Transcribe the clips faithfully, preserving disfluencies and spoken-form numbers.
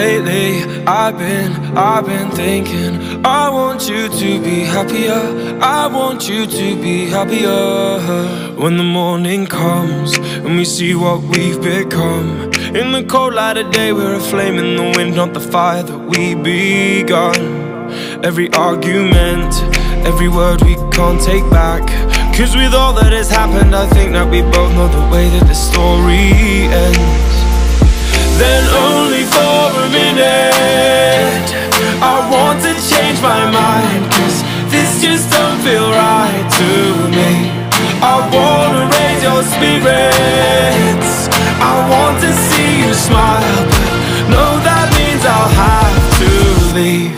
Lately, I've been, I've been thinking I want you to be happier, I want you to be happier. When the morning comes and we see what we've become, in the cold light of day we're a flame in the wind, not the fire that we begun. Every argument, every word we can't take back, 'cause with all that has happened I think that we both know the way that the story ends. Then only for a minute I want to change my mind, 'cause this just don't feel right to me. I wanna raise your spirits, I want to see you smile, but no, that means I'll have to leave.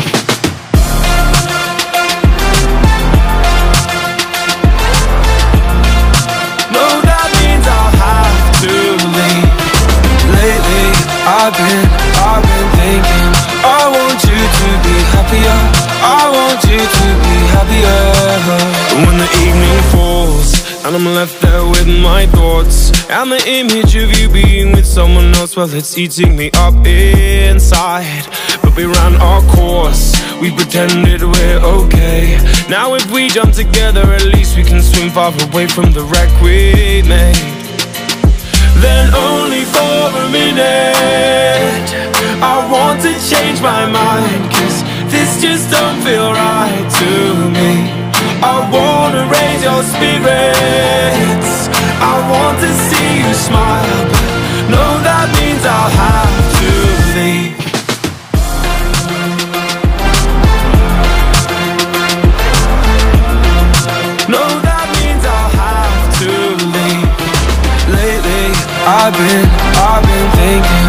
No, that means I'll have to leave. Lately, I've been, I've been thinking I want you to be happier, I want you to be happier. And when the evening falls and I'm left there with my thoughts, and the image of you being with someone else, well, it's eating me up inside. But we ran our course, we pretended we're okay. Now if we jump together, at least we can swim far away from the wreck we made. Then only for a minute I want to change my mind, 'cause this just don't feel right to me. I wanna raise your spirits, I want to see you smile, but no, that means I'll have to leave. No, that means I'll have to leave. Lately, I've been, I've been thinking